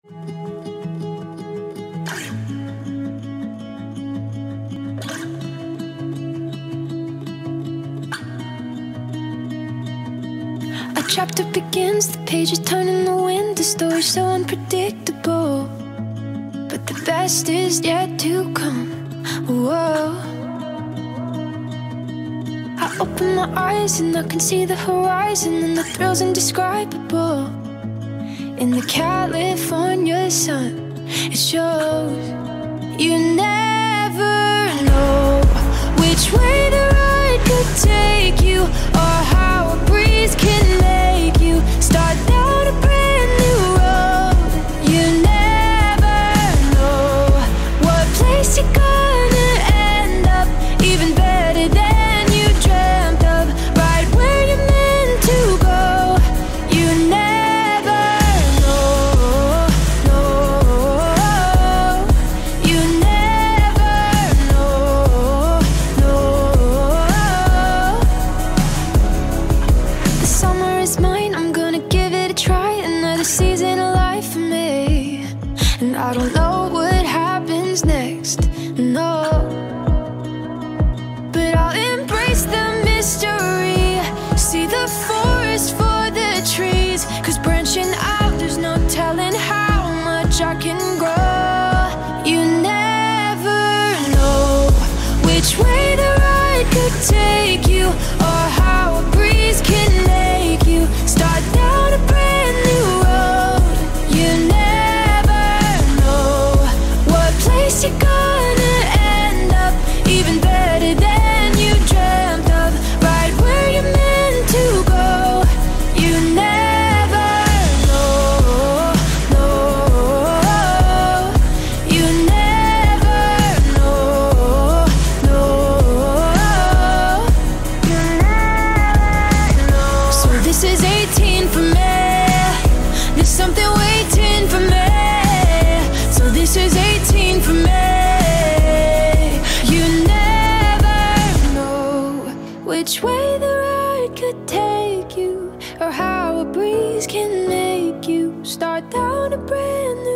Our chapter begins, the pages turn in the wind. The story's so unpredictable, but the best is yet to come. Whoa. I open my eyes and I can see the horizon, and the thrill's indescribable. In the California sun, it shows. You never know which way the ride could take you, or how a breeze can make you start down a brand new road. You never know what place you're gonna end up, even better than you dreamt of, right where you're meant to go. You never know, no. You never know, no. The summer is mine, I'm gonna give it a try. Another season of life for me, and I don't know what happens next, no. But I'll embrace the mystery, see the forest for the trees, 'cause branching out, there's no telling how much I can grow. You never know which way the ride could take you, or how a breeze can make you start down a brand new road. You never know what place you're gonna end up, even better than you dreamt of, right where you're meant to go. You never know, no. You never know, no. You never know. So this is 18 for me. There's something waiting for me. So this is 18 for me. You never know which way the ride could take you, or how a breeze can make you start down a brand new